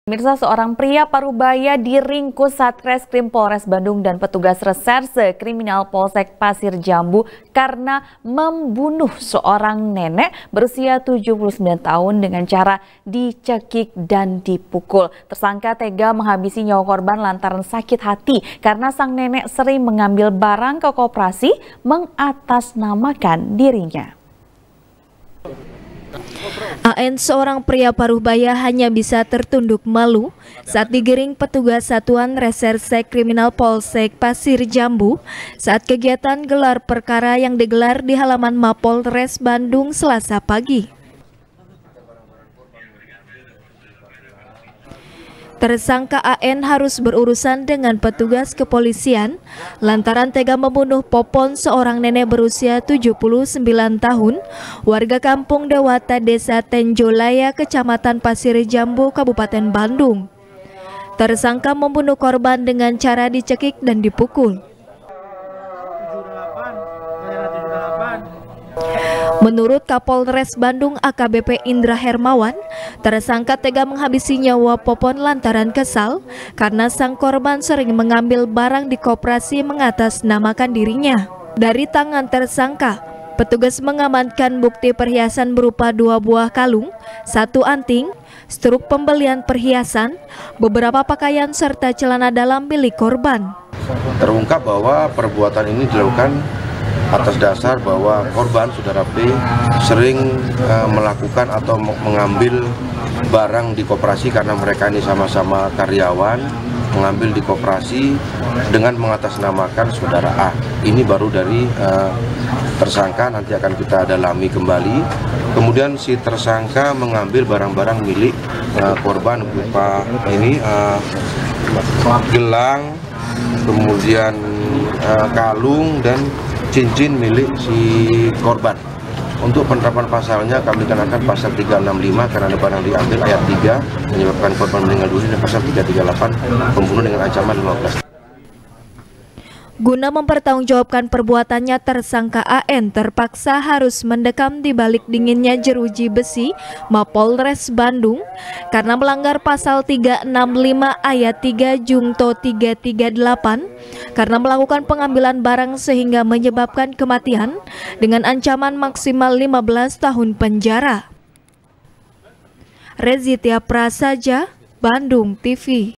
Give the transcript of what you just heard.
Pemirsa, seorang pria Parubaya diringkus Satreskrim Polres Bandung dan petugas reserse kriminal Polsek Pasir Jambu karena membunuh seorang nenek berusia 79 tahun dengan cara dicekik dan dipukul. Tersangka tega menghabisi nyawa korban lantaran sakit hati karena sang nenek sering mengambil barang ke koperasi mengatasnamakan dirinya. AN, seorang pria Parubaya, hanya bisa tertunduk malu saat digiring petugas Satuan Reserse Kriminal Polsek Pasir Jambu saat kegiatan gelar perkara yang digelar di halaman Mapolres Bandung Selasa pagi. Tersangka AN harus berurusan dengan petugas kepolisian lantaran tega membunuh Popon, seorang nenek berusia 79 tahun, warga kampung Dewata, Desa Tenjolaya, Kecamatan Pasir Jambu, Kabupaten Bandung. Tersangka membunuh korban dengan cara dicekik dan dipukul. Menurut Kapolres Bandung AKBP Indra Hermawan, tersangka tega menghabisi nyawa Popon lantaran kesal karena sang korban sering mengambil barang di koperasi mengatasnamakan dirinya. Dari tangan tersangka, petugas mengamankan bukti perhiasan berupa 2 buah kalung, 1 anting, struk pembelian perhiasan, beberapa pakaian serta celana dalam milik korban. Terungkap bahwa perbuatan ini dilakukan atas dasar bahwa korban, saudara P, sering melakukan atau mengambil barang di koperasi karena mereka ini sama-sama karyawan, mengambil di koperasi dengan mengatasnamakan saudara A. Ini baru dari tersangka, nanti akan kita dalami kembali. Kemudian si tersangka mengambil barang-barang milik korban berupa ini gelang, kemudian kalung dan cincin milik si korban. Untuk penerapan pasalnya kami kenakan pasal 365 karena ada barang diambil, ayat 3 menyebabkan korban meninggal dunia, dan pasal 338 pembunuh dengan ancaman 15. Guna mempertanggungjawabkan perbuatannya, tersangka AN terpaksa harus mendekam di balik dinginnya jeruji besi Mapolres Bandung karena melanggar pasal 365 ayat 3 Jungto 338 karena melakukan pengambilan barang sehingga menyebabkan kematian dengan ancaman maksimal 15 tahun penjara. Rezitia Prasaja, Bandung TV.